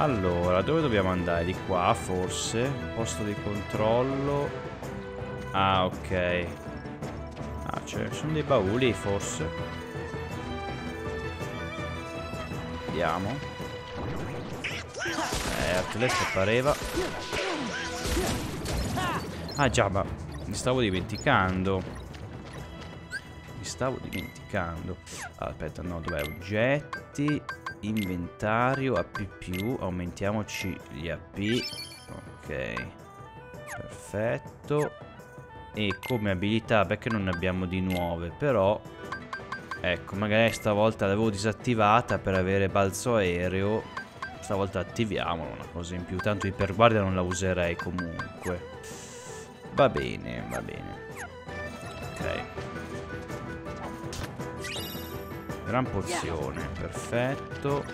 Allora, dove dobbiamo andare? Di qua, forse. Posto di controllo. Ah, ok. Ah, ci sono dei bauli, forse. Vediamo. Atlas pareva. Ah già, ma mi stavo dimenticando. Aspetta, no, dov'è? Oggetti, inventario, AP+, aumentiamoci gli AP. Ok, perfetto. E come abilità, perché non ne abbiamo di nuove, però ecco, magari stavolta l'avevo disattivata per avere balzo aereo. Stavolta attiviamola, una cosa in più. Tanto iperguardia non la userei comunque. Va bene, va bene. Ok. Gran pozione, perfetto.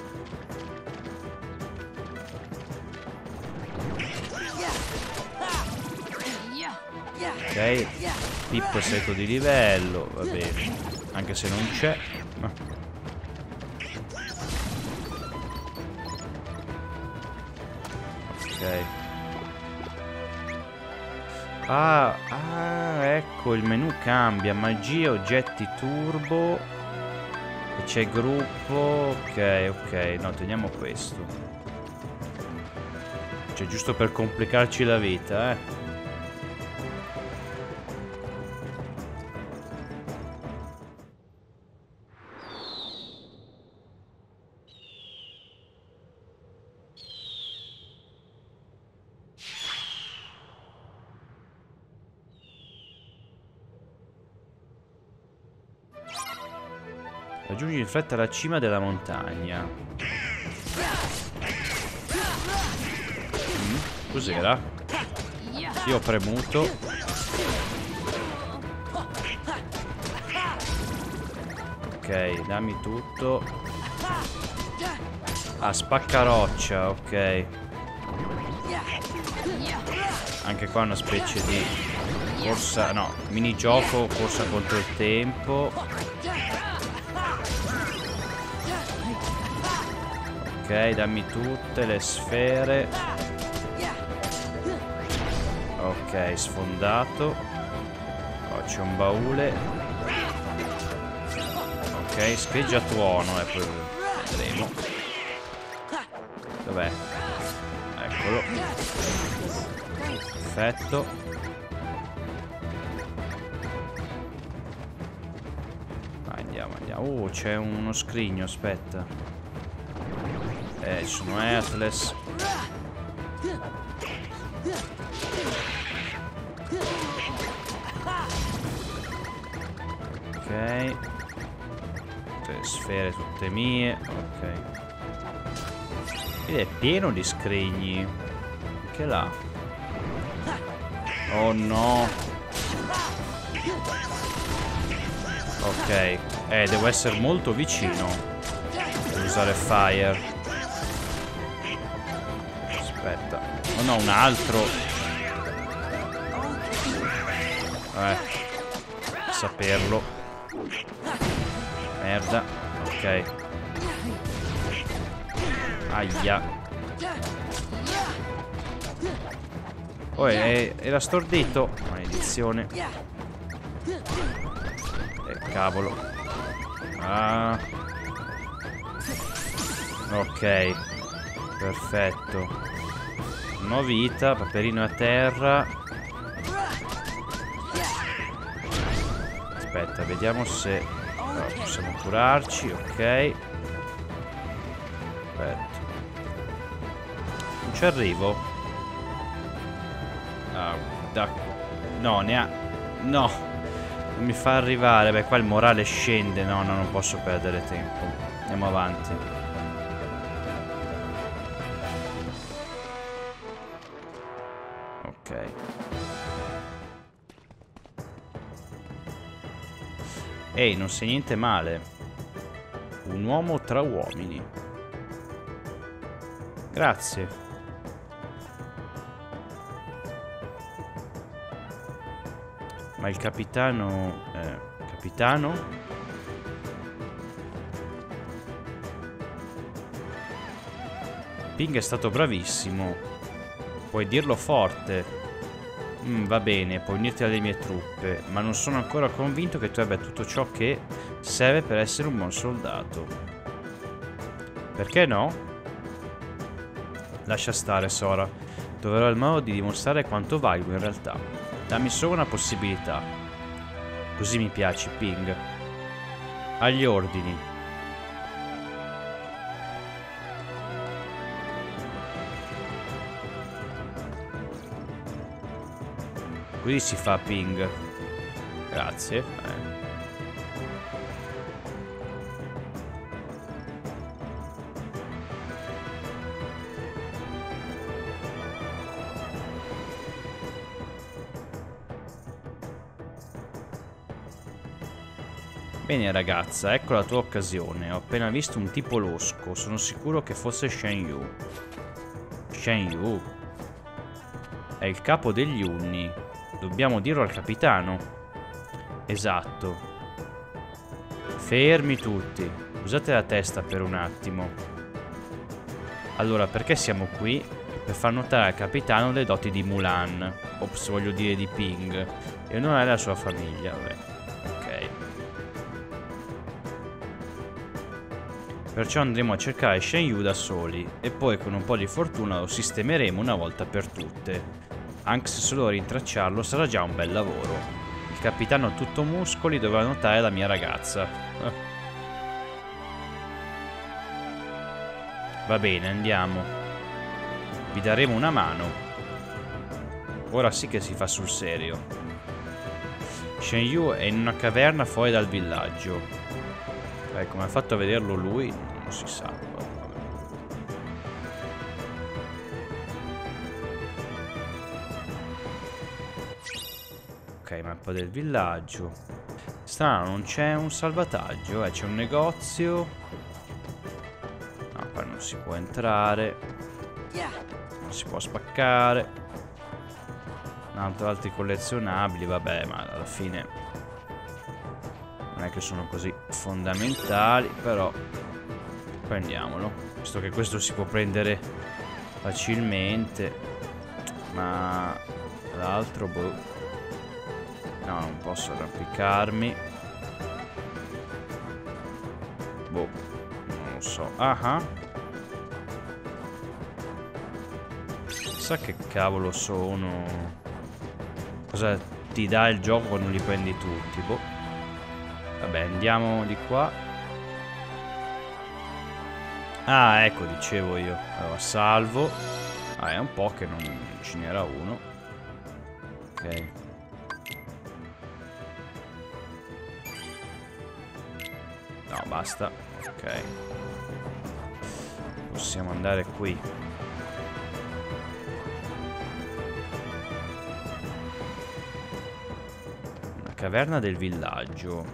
Ok, Pippo è salito di livello, va bene. Anche se non c'è. Ok. Ah, ecco, il menu cambia. Magia, oggetti turbo. E c'è gruppo. Ok. No, teniamo questo. Cioè, giusto per complicarci la vita, eh. Raggiungi in fretta la cima della montagna. Cos'era? Io ho premuto. Ok, dammi tutto. Ah, spaccaroccia, ok. Anche qua una specie di corsa, no, minigioco, corsa contro il tempo. Ok, dammi tutte le sfere. Ok, sfondato. Oh, c'è un baule. Ok, scheggia tuono e poi vedremo. Dov'è? Eccolo. Perfetto. Vai, andiamo. Oh, c'è uno scrigno, aspetta. Ci sono Atlas. Ok. Le sfere tutte mie. Ok. Ed è pieno di scrigni. Che là? Oh no. Ok. Devo essere molto vicino per usare Fire. Aspetta. Oh no, un altro. Saperlo. Merda. Ok. Aia. Oh, era stordito. Maledizione. Cavolo. Ah. Ok. Perfetto. No vita, Paperino a terra. Aspetta, vediamo se possiamo curarci, ok. Aspetta. Non ci arrivo. No, ne ha. No. Non mi fa arrivare. Beh, qua il morale scende. No, non posso perdere tempo. Andiamo avanti. Ok. Ehi, non sei niente male. Un uomo tra uomini. Grazie. Ma il capitano... capitano? Ping è stato bravissimo. Puoi dirlo forte. Va bene, puoi unirti alle mie truppe, ma non sono ancora convinto che tu abbia tutto ciò che serve per essere un buon soldato. Perché no? Lascia stare, Sora. Troverò il modo di dimostrare quanto valgo in realtà. Dammi solo una possibilità. Così mi piaci, Ping. Agli ordini. Così si fa, Ping. Grazie. Bene ragazza, ecco la tua occasione. Ho appena visto un tipo losco. Sono sicuro che fosse Shen Yu. Shen Yu? È il capo degli Unni. Dobbiamo dirlo al capitano. Esatto. Fermi tutti. Usate la testa per un attimo. Allora, perché siamo qui? Per far notare al capitano le doti di Mulan. Ops, voglio dire di Ping. E onorare la sua famiglia. Vabbè. Ok. Perciò andremo a cercare Shen Yu da soli. E poi con un po' di fortuna lo sistemeremo una volta per tutte. Anche se solo rintracciarlo sarà già un bel lavoro. Il capitano tutto muscoli dovrà notare la mia ragazza. Va bene, andiamo. Vi daremo una mano. Ora sì che si fa sul serio. Shen Yu è in una caverna fuori dal villaggio. Come ha fatto a vederlo lui, non si sa. Ok, mappa del villaggio. Strano, non c'è un salvataggio. C'è un negozio. No, qua non si può entrare. Non si può spaccare. Altri collezionabili, vabbè, ma alla fine non è che sono così fondamentali, però prendiamolo. Visto che questo si può prendere facilmente. Ma l'altro, boh. No, non posso arrampicarmi. Boh, non lo so. Chissà che cavolo sono. Cosa ti dà il gioco quando li prendi tutti? Boh. Vabbè, andiamo di qua. Ah, ecco, dicevo io. Allora, salvo. È un po' che non ce n'era uno. Ok. No, basta. Ok. Possiamo andare qui. Una caverna del villaggio.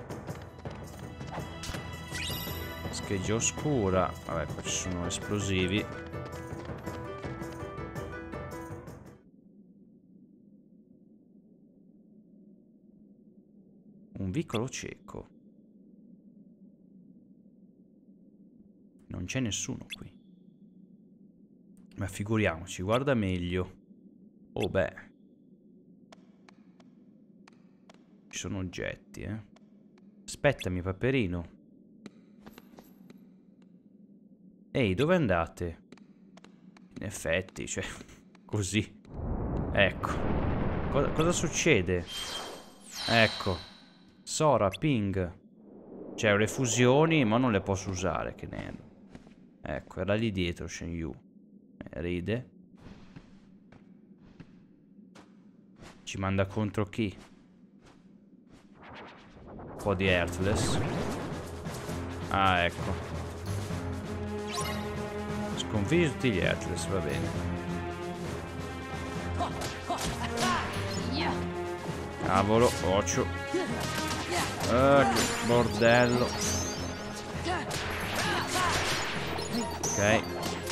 Scheggia oscura. Vabbè, qua ci sono esplosivi. Un vicolo cieco. Non c'è nessuno qui. Ma figuriamoci, guarda meglio. Oh beh. Ci sono oggetti, Aspettami, Paperino. Ehi, dove andate? In effetti, cioè, così. Ecco. Cosa succede? Ecco. Sora, Ping. C'è le fusioni, ma non le posso usare, che ne. Ecco, era lì dietro Shen Yu. Ride. Ci manda contro chi? Un po' di Heartless. Ah, ecco. Sconfiggi tutti gli Heartless, va bene. Cavolo, occhio. Che bordello. Ok.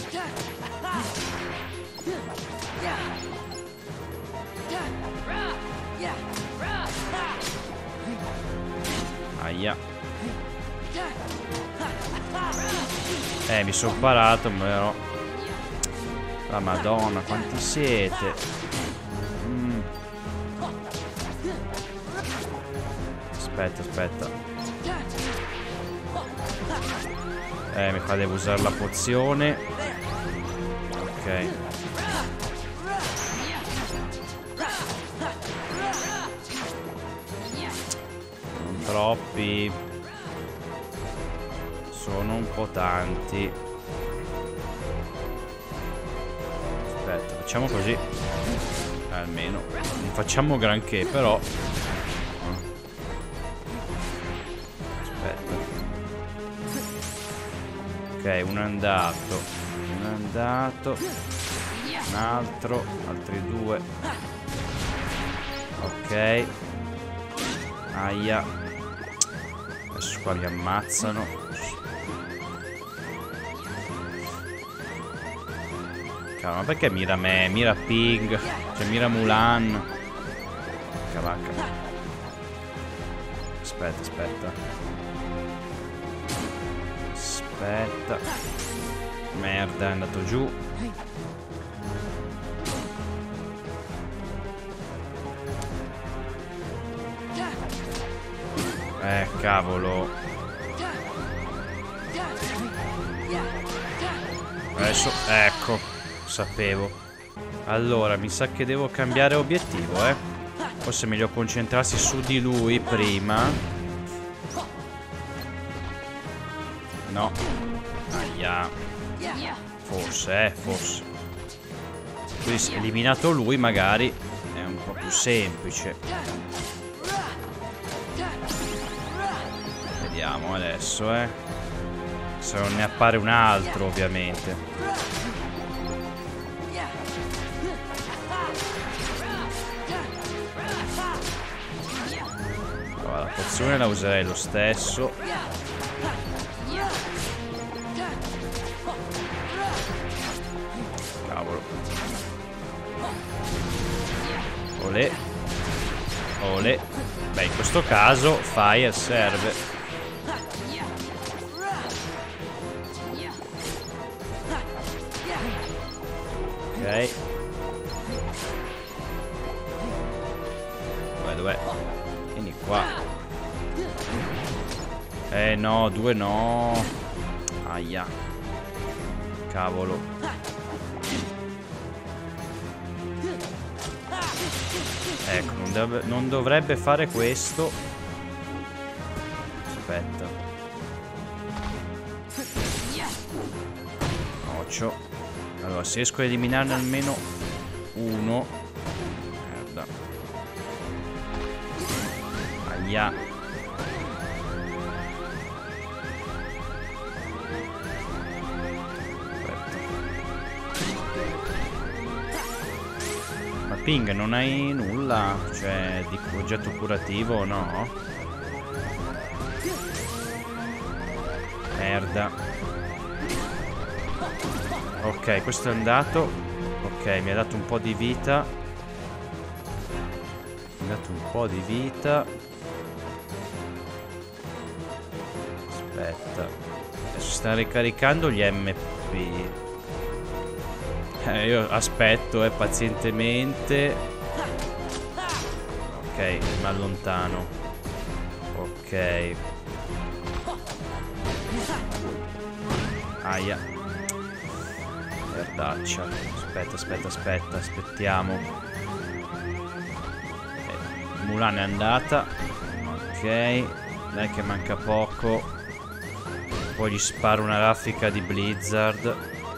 Aia. Mi sono parato, però La Madonna, quanti siete? Aspetta, aspetta. Mi fa devo usare la pozione. Ok. Non troppi. Sono un po' tanti. Aspetta, facciamo così. Almeno. Non facciamo granché, però. Aspetta. Ok, uno è andato. Uno è andato. Un altro. Altri due. Ok. Aia. Adesso qua li ammazzano. Ma perché mira me? Mira Ping. Cioè mira Mulan. Cavacca. Aspetta, aspetta. Aspetta. Merda, è andato giù. Cavolo. Adesso, ecco. Sapevo. Allora, mi sa che devo cambiare obiettivo, Forse è meglio concentrarsi su di lui prima. No. Aia. Forse, forse. Quindi se eliminato lui magari è un po' più semplice. Vediamo adesso, se non ne appare un altro, ovviamente. La pozione la userei lo stesso. Cavolo. Olè. Olè. Beh, in questo caso Fire serve. Ok. Dov'è? Vieni qua. No, due no. Aia. Cavolo. Ecco, non dovrebbe fare questo. Aspetta. Occhio. Allora, se riesco a eliminarne almeno uno. Merda. Aia. Ping, non hai nulla? Cioè, di oggetto curativo, no? Merda. Ok, questo è andato. Ok, mi ha dato un po' di vita. Mi ha dato un po' di vita. Aspetta. Adesso sta ricaricando gli MP. Io aspetto, pazientemente. Ok, mi allontano. Ok. Aia. Merdaccia. Aspetta, aspetta, aspetta. Aspettiamo. Mulan è andata. Ok. Dai che manca poco. Poi gli sparo una raffica di Blizzard.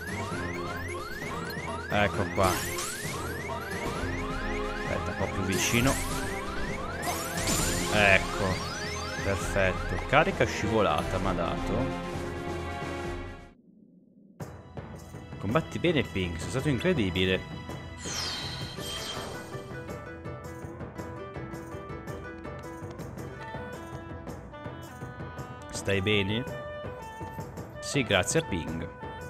Ecco qua. Aspetta, un po' più vicino. Ecco. Perfetto. Carica scivolata mi ha dato. Combatti bene, Pink. Sei stato incredibile. Stai bene? Sì, grazie a Ping.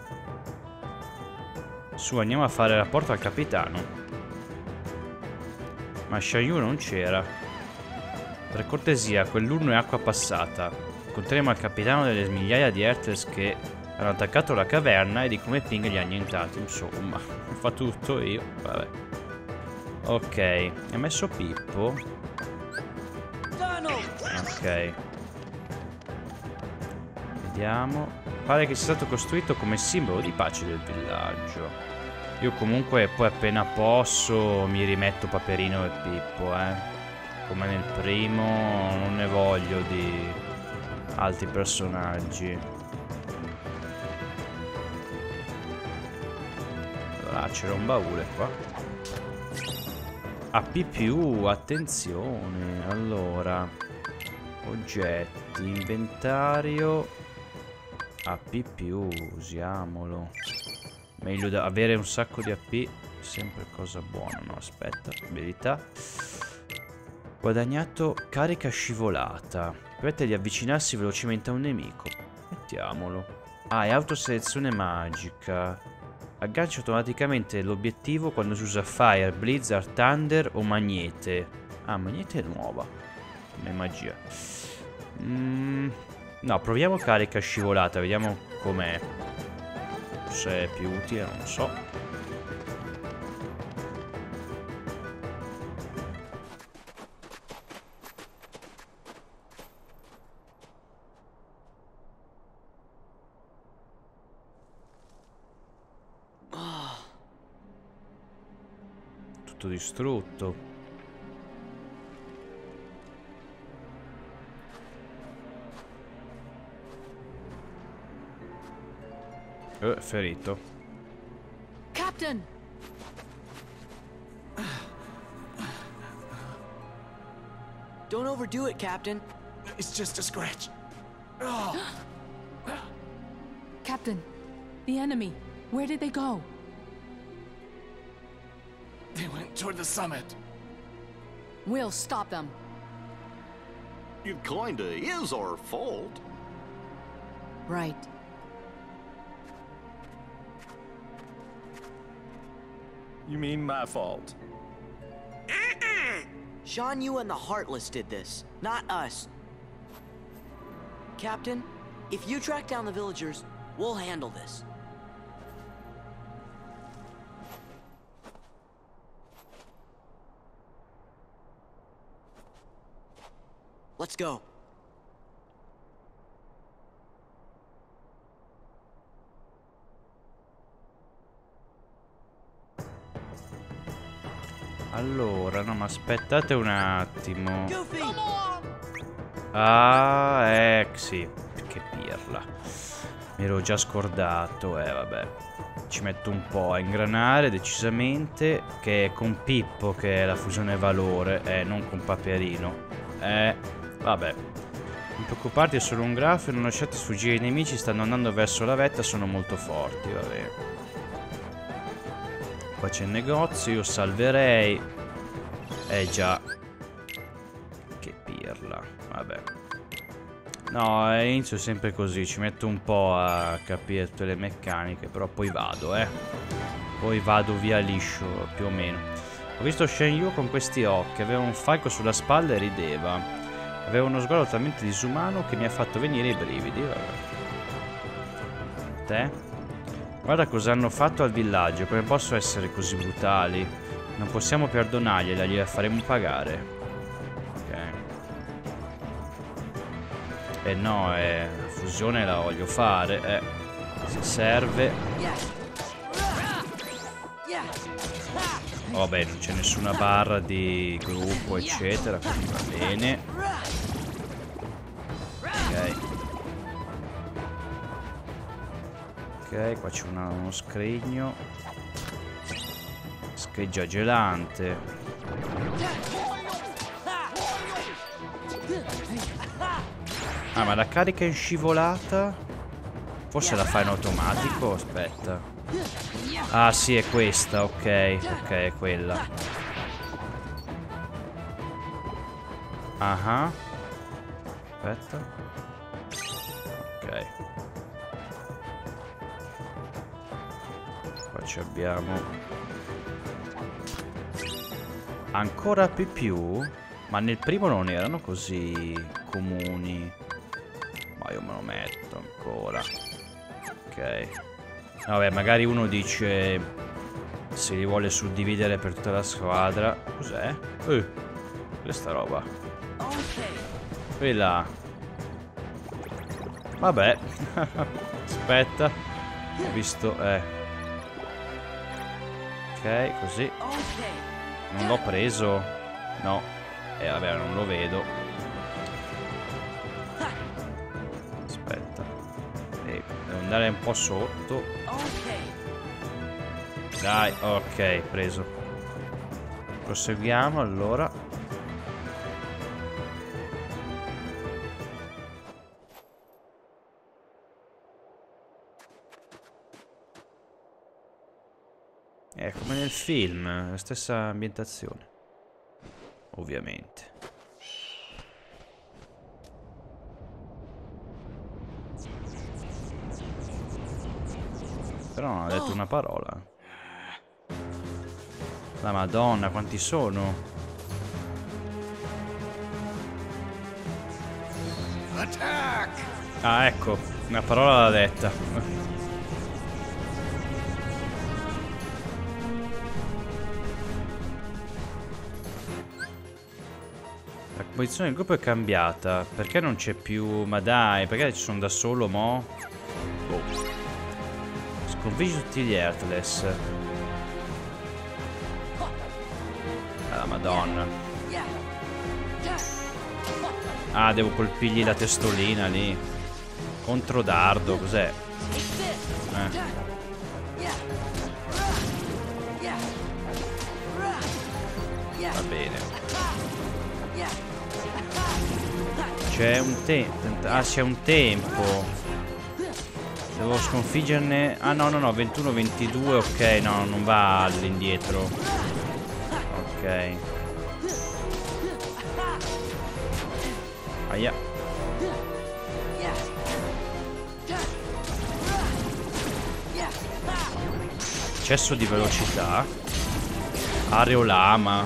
Su, andiamo a fare rapporto al capitano. Ma Xiaoyu non c'era. Per cortesia, quell'urno è acqua passata. Conteremo al capitano delle migliaia di Hertz che Hanno attaccato la caverna e di come ping li ha annientati. Insomma, ho fatto tutto io. Vabbè. Ok, ha messo Pippo. Ok. Vediamo. Pare che sia stato costruito come simbolo di pace del villaggio. Io comunque poi appena posso mi rimetto Paperino e Pippo, come nel primo, non ne voglio di altri personaggi. Allora, c'era un baule qua. AP+, attenzione. Allora, oggetti, inventario. AP+, usiamolo. Meglio avere un sacco di AP, sempre cosa buona. No, aspetta, abilità. Guadagnato carica scivolata. Permette di avvicinarsi velocemente a un nemico. Mettiamolo. Ah, è autoselezione magica. Aggancia automaticamente l'obiettivo quando si usa Fire, Blizzard, Thunder o Magnete. Ah, Magnete è nuova. Come magia. No, proviamo carica scivolata, vediamo com'è. Se è più utile, non so. Tutto distrutto. Ferito. Captain! Don't overdo it, Captain. It's just a scratch. Captain, the enemy. Where did they go? They went toward the summit. We'll stop them. It kinda is our fault. Right. You mean my fault? Shan Yu and the Heartless did this, not us. Captain, if you track down the villagers, we'll handle this. Let's go. Allora, no, ma aspettate un attimo. Goofy! Ah, sì. Che pirla. Mi ero già scordato. Vabbè. Ci metto un po' a ingranare decisamente. Che è con Pippo che è la fusione valore. Non con Paperino. Vabbè. Non preoccuparti, è solo un grafo e non lasciate sfuggire i nemici. Stanno andando verso la vetta, sono molto forti. Vabbè. Qua c'è il negozio, io salverei. Già. Che pirla. Vabbè. No, all'inizio è sempre così. Ci metto un po' a capire tutte le meccaniche. Però poi vado, Poi vado via liscio, più o meno. Ho visto Shen Yu con questi occhi. Aveva un falco sulla spalla e rideva. Aveva uno sguardo talmente disumano che mi ha fatto venire i brividi. Vabbè. Te? Guarda cosa hanno fatto al villaggio, come possono essere così brutali? Non possiamo perdonargliela, gliela faremo pagare. Ok. No, la fusione la voglio fare, se serve. Vabbè, non c'è nessuna barra di gruppo, eccetera, quindi va bene. Ok. Ok, qua c'è uno scrigno. Scheggia gelante. Ah, ma la carica in scivolata? Forse la fa in automatico? Aspetta. Ah, sì, è questa, ok. Ok, è quella. Ah. Aspetta. Ok. Qua ci abbiamo ancora più, ma nel primo non erano così comuni. Ma io me lo metto ancora. Ok. Vabbè, magari uno dice se li vuole suddividere per tutta la squadra. Cos'è? Questa roba. Quella. Vabbè. Aspetta. Ho visto, Ok, così. Non l'ho preso. No. Vabbè, non lo vedo. Aspetta. Devo andare un po' sotto. Dai, ok, preso. Proseguiamo allora. È come nel film, la stessa ambientazione. Ovviamente. Però non ha detto una parola. La Madonna, quanti sono? Attack! Ah, ecco, una parola l'ha detta. La composizione del gruppo è cambiata. Perché non c'è più... Ma dai, perché ci sono da solo, mo? Oh. Sconfiggi tutti gli Heartless. Ah, Madonna. Ah, devo colpirgli la testolina lì. Controdardo, cos'è? Va bene. C'è un tempo. Ah, c'è un tempo. Devo sconfiggerne. Ah, no, no, no. 21, 22. Ok, no, non va all'indietro. Ok. Aia. Eccesso di velocità. Areolama.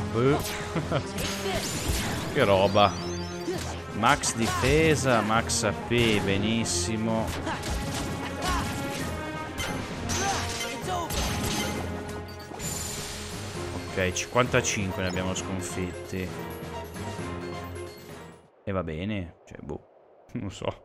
Che roba. Max difesa, max AP, benissimo. Ok, 55 ne abbiamo sconfitti. E va bene, cioè, boh, non so.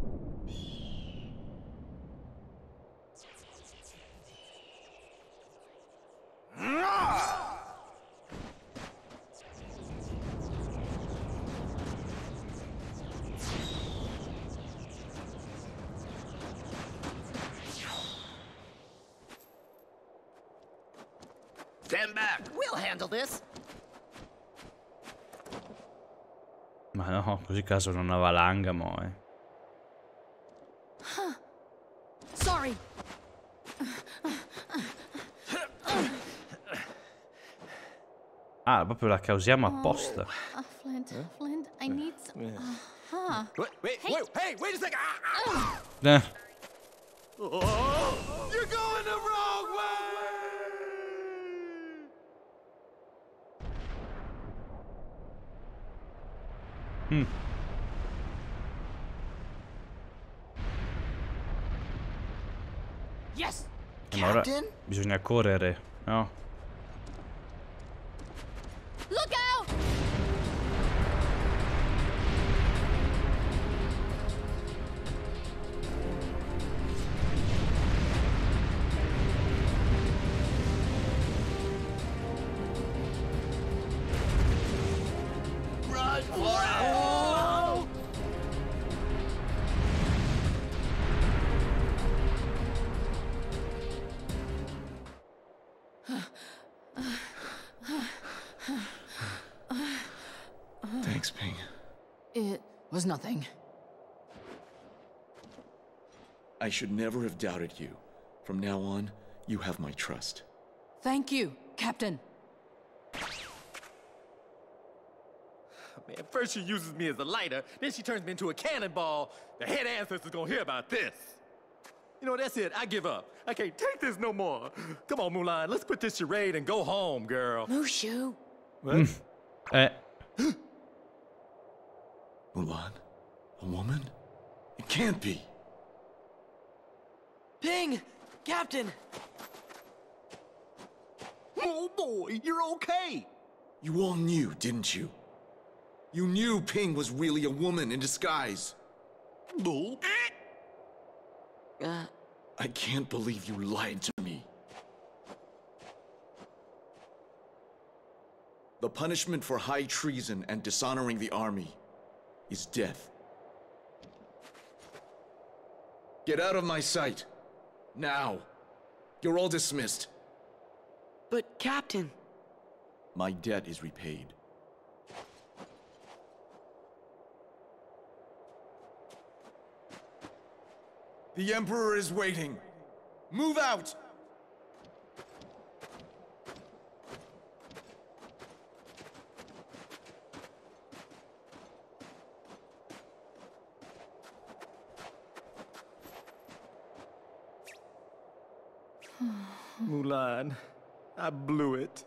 Stand back. We'll handle this. Ma no, così caso non una valanga, mo, Sorry. Ah, proprio la causiamo apposta. Flint, Flint, I need some... Wait, hey, wait a second! Eh. You're going the wrong way! Yes! Ma ora Captain? bisogna correre, no? Look out! Run for it. Thanks, Ping. It was nothing. I should never have doubted you. From now on, you have my trust. Thank you, Captain. Man, first she uses me as a lighter, then she turns me into a cannonball. The head ancestor's gonna hear about this. You know, that's it. I give up. I can't take this no more. Come on, Mulan, let's quit this charade and go home, girl. Mushu. What? Mulan? A woman? It can't be. Ping! Captain! Oh boy, you're okay. You all knew, didn't you? You knew Ping was really a woman in disguise. No. I can't believe you lied to me. The punishment for high treason and dishonoring the army is death. Get out of my sight. Now. You're all dismissed. But, Captain... My debt is repaid. The Emperor is waiting. Move out! Mulan, I blew it.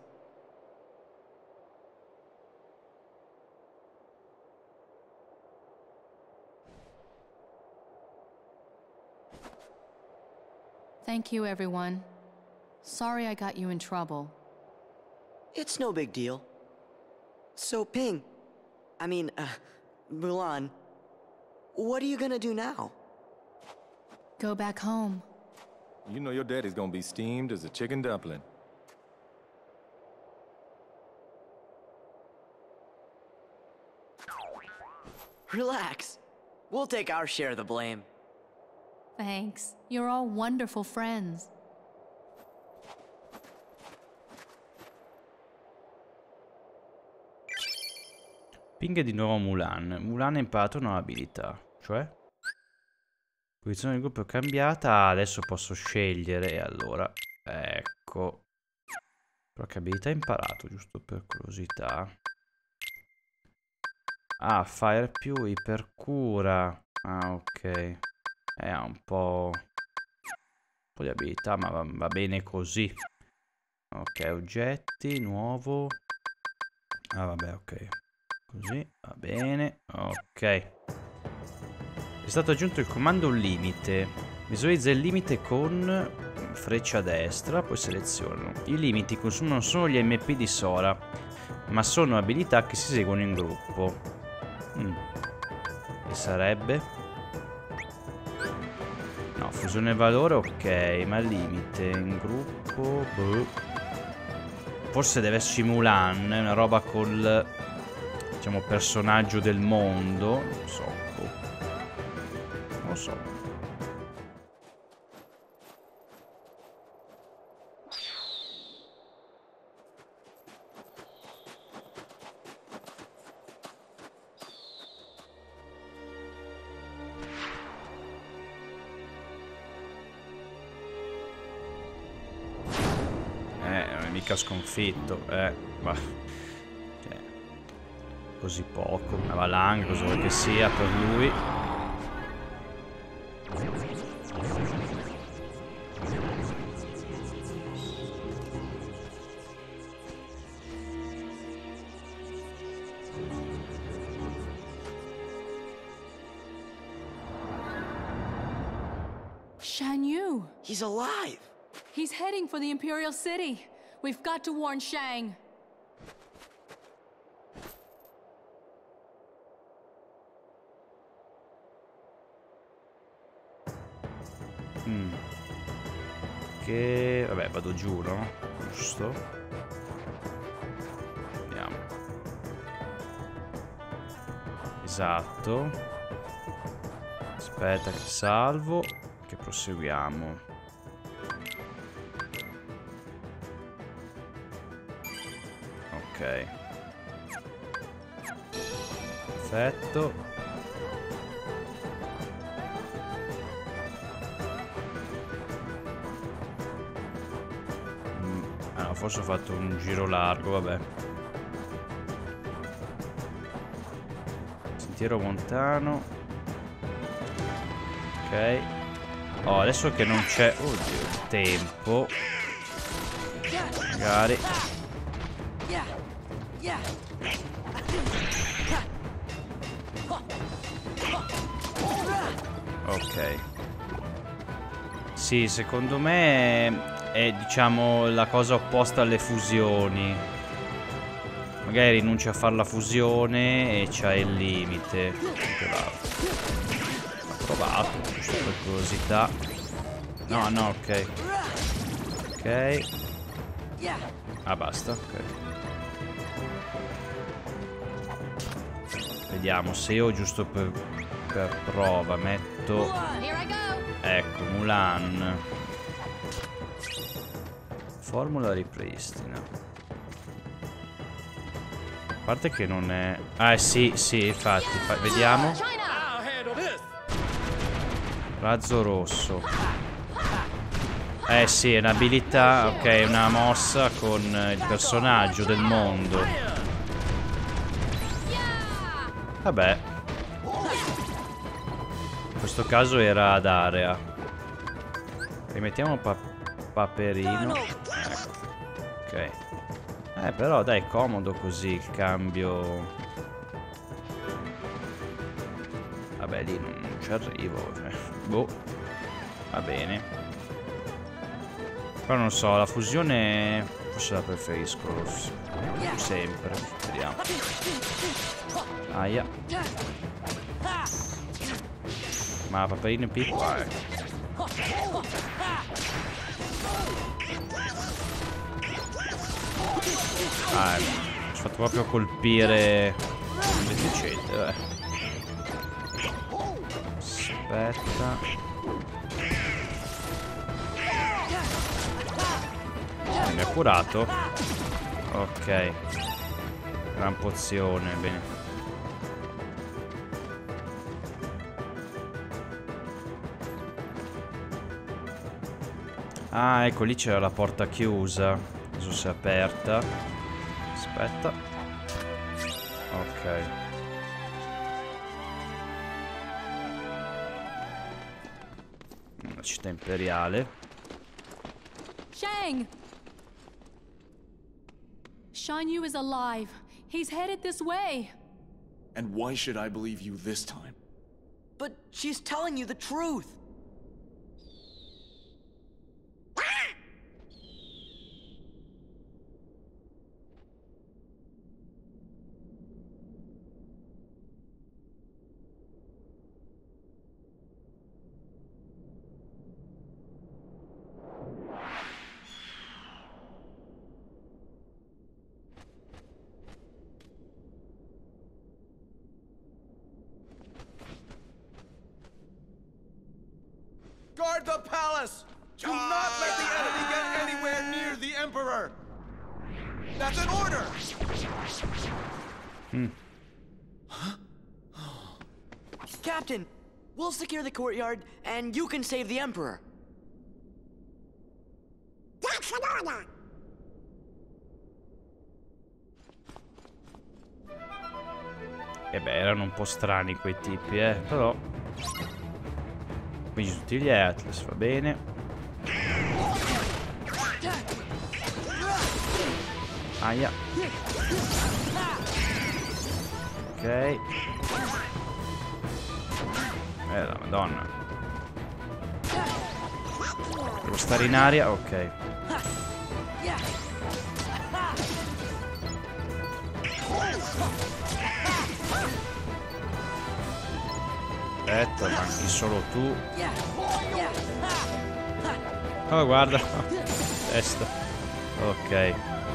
Thank you, everyone. Sorry I got you in trouble. It's no big deal. So, Ping... Mulan... What are you gonna do now? Go back home. You know your daddy's gonna be steamed as a chicken dumpling. Relax. We'll take our share of the blame. Thanks. You're all wonderful friends. Ping è di nuovo Mulan. Mulan ha imparato una nuova abilità. Cioè? Posizione del gruppo è cambiata. Adesso posso scegliere. E allora... Ecco. Però che abilità ha imparato? Giusto per curiosità. Ah, fire più, ipercura. Ah, ok. Ha un po' di abilità, ma va bene così. Ok, oggetti, nuovo. Ah, vabbè, ok. Così, va bene. Ok. È stato aggiunto il comando limite. Visualizza il limite con freccia a destra, poi seleziono. I limiti consumano solo gli MP di Sora, ma sono abilità che si eseguono in gruppo. Che sarebbe? No, fusione valore, ok, ma limite in gruppo... Boh. Forse deve esserci Mulan, una roba col... diciamo, personaggio del mondo. Non so. Non lo so. Mica sconfitto, ma cioè, così poco, una valanga, cosa vuoi che sia per lui. Shan Yu! He's alive! He's heading for the Imperial City. We've got to warn Shang. Che... vabbè, vado giù, no? Giusto? Vediamo. Esatto. Aspetta che salvo. Che proseguiamo. Ok. Perfetto. Ah no, forse ho fatto un giro largo, vabbè. Sentiero montano. Ok. Oh, adesso che non c'è... oddio, tempo. Magari... ok. Sì, secondo me è, diciamo, la cosa opposta alle fusioni. Magari rinunci a fare la fusione e c'hai il limite. L'ha provato, giusto per curiosità. No, no, ok. Ok. Ah, basta, ok. Vediamo se io giusto per prova metto... Ecco, Mulan. Formula ripristina. A parte che non è... Ah, sì, sì, infatti. Vediamo. Razzo rosso. Sì, è un'abilità... Ok, è una mossa con il personaggio del mondo. Vabbè. In questo caso era ad area. Rimettiamo Paperino. Ecco. Ok. Però dai, è comodo così il cambio. Vabbè, lì non ci arrivo. Boh. Va bene. Però non so, la fusione forse la preferisco sempre. Vediamo. Aia. Ma Paperino è piccolo. Ah, mi ha fatto proprio colpire deficiente. Aspetta. Mi ha curato. Ok. Gran pozione, bene. Ah, ecco, lì c'era la porta chiusa. Adesso si è aperta. Aspetta. Ok. Una città imperiale. Shang! Shan Yu is alive. He's headed this way. And why should I believe you this time? But she's telling you the truth. Guard the palace! Do not let the enemy get anywhere near the Emperor! That's an order! Captain, we'll secure the courtyard, and you can save the Emperor. That's an order! E beh, erano un po' strani quei tipi, però. Quindi tutti gli Atlas, va bene. Aia. Ok. La madonna. Devo stare in aria, ok. Aspetta, manchi solo tu. Oh, guarda. Testa. Ok.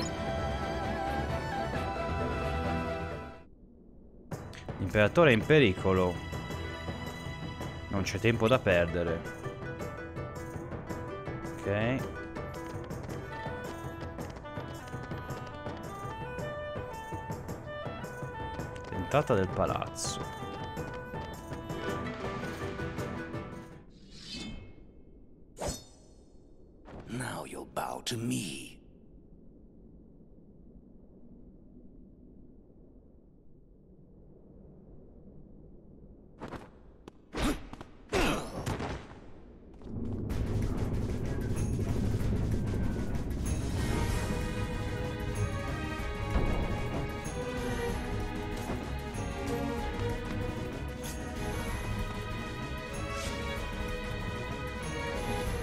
L'imperatore è in pericolo. Non c'è tempo da perdere. Ok. L'entrata del palazzo. Now you'll bow to me.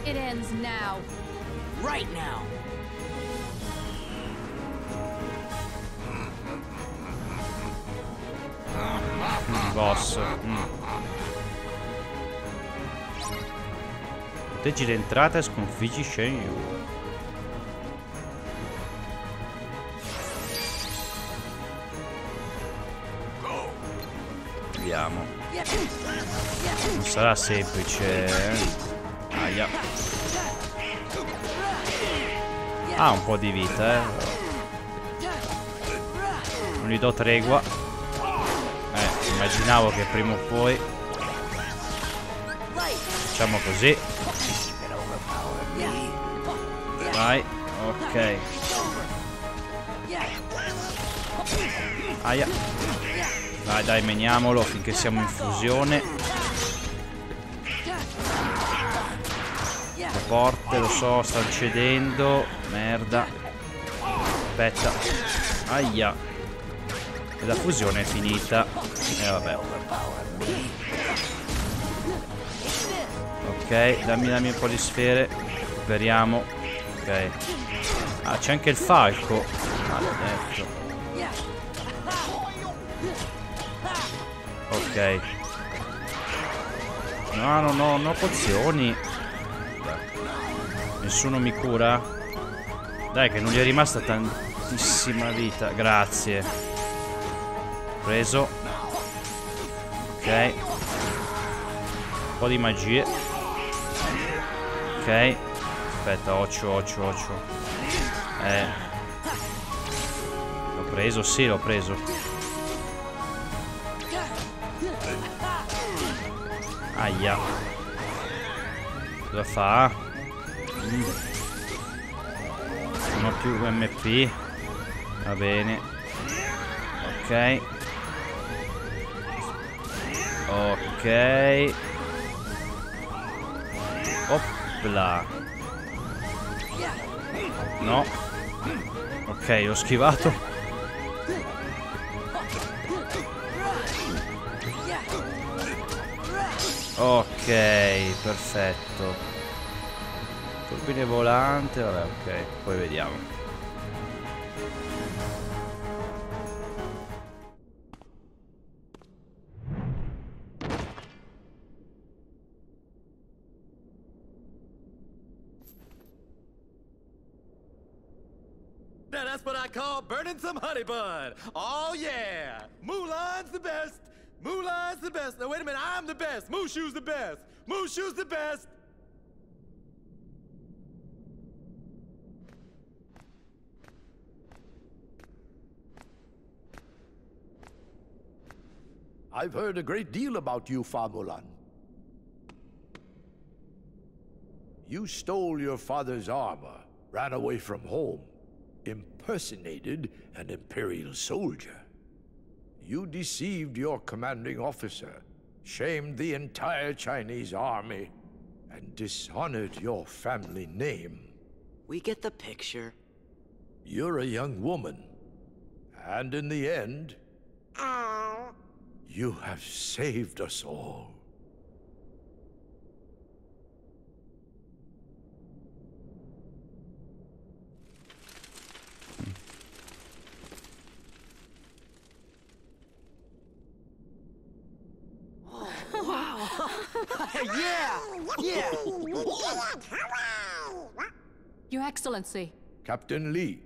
It ends now. Right now. Boss. Proteggi l'entrata e sconfiggi Shen Yu. Vediamo. Non sarà semplice. Aia. Ha un po' di vita, eh. Non gli do tregua. Immaginavo che prima o poi. Facciamo così. Vai. Ok. Aia. Dai, dai, meniamolo finché siamo in fusione. Le porte, lo so, stanno cedendo. Merda. Aspetta. Aia. E la fusione è finita. E vabbè. Ok, dammi un po' di sfere. Recuperiamo. Ok. Ah, c'è anche il falco. Maledetto. Ok. No, no, no, no pozioni. Nessuno mi cura? Dai, che non gli è rimasta tantissima vita. Grazie. Preso. Ok. Un po' di magie. Ok. Aspetta, occhio. L'ho preso, sì, l'ho preso. Aia. Cosa fa? Non ho più MP. Va bene. Ok. Ok. Opla. No. Ok, ho schivato. Ok, perfetto. Turbine volante, vabbè, ok, poi vediamo. Now that's what I call burning some honey bun. Oh yeah, Mulan's the best. Mulan's the best. Now wait a minute, I'm the best. Mushu's the best. Mushu's the best. I've heard a great deal about you, Fa Mulan. You stole your father's armor, ran away from home, impersonated an Imperial soldier. You deceived your commanding officer, shamed the entire Chinese army, and dishonored your family name. We get the picture. You're a young woman, and in the end, you have saved us all. Yeah! Your Excellency. Captain Lee.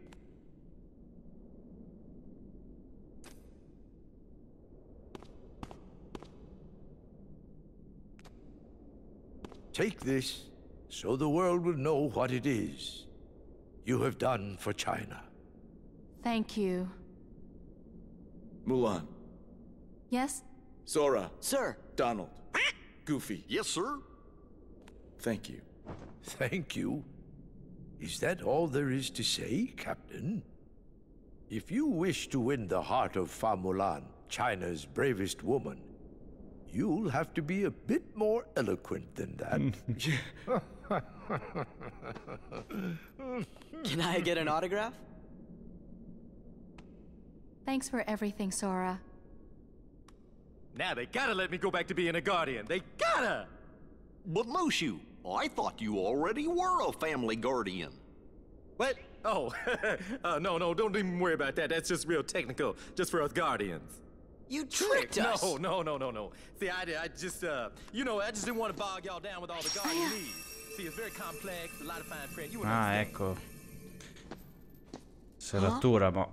Take this, so the world will know what it is you have done for China. Thank you. Mulan. Yes? Sora. Sir! Donald. Goofy. Yes, sir. Thank you. Thank you. Is that all there is to say, Captain? If you wish to win the heart of Fa Mulan, China's bravest woman, you'll have to be a bit more eloquent than that. Can I get an autograph? Thanks for everything, Sora. Now they gotta let me go back to being a guardian. They gotta! But Mushu, Oh, I thought you already were a family guardian. What? Oh, no, don't even worry about that. That's just real technical, just for us guardians. You tricked us! No. See, I just, you know, I just didn't want to bog y'all down with all the guardian needs. See, it's very complex, a lot of fine print. You would understand. Ecco. Serratura, mo.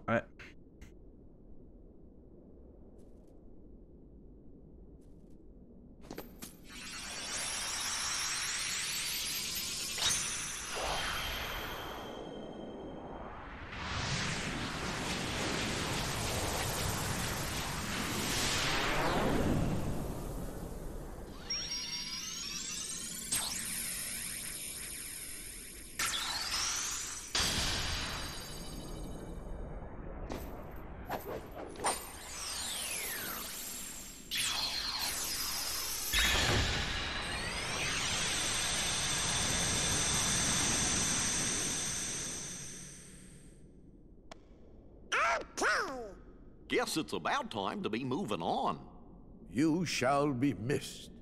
Guess it's about time to be moving on. You shall be missed.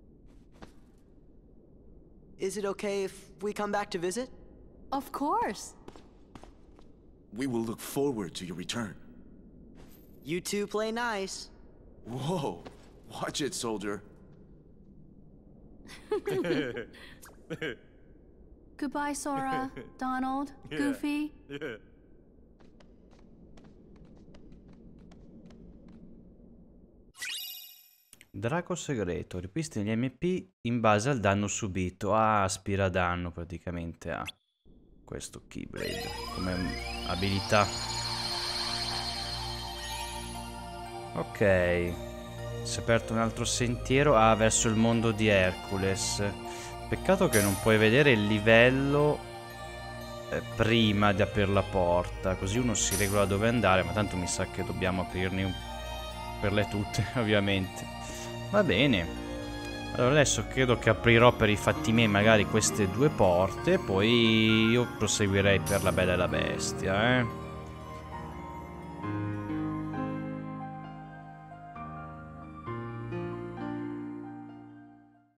Is it okay if we come back to visit? Of course. We will look forward to your return. You two play nice. Whoa. Watch it, soldier. Goodbye, Sora, Donald, Goofy. Drago segreto, ripristina gli MP in base al danno subito. Ah, aspira danno praticamente a questo Keyblade come abilità. Ok, si è aperto un altro sentiero verso il mondo di Hercules. Peccato che non puoi vedere il livello prima di aprire la porta, così uno si regola dove andare, ma tanto mi sa che dobbiamo aprirle tutte ovviamente. Va bene, allora adesso credo che aprirò per i fatti miei magari queste due porte, poi io proseguirei per la Bella e la Bestia,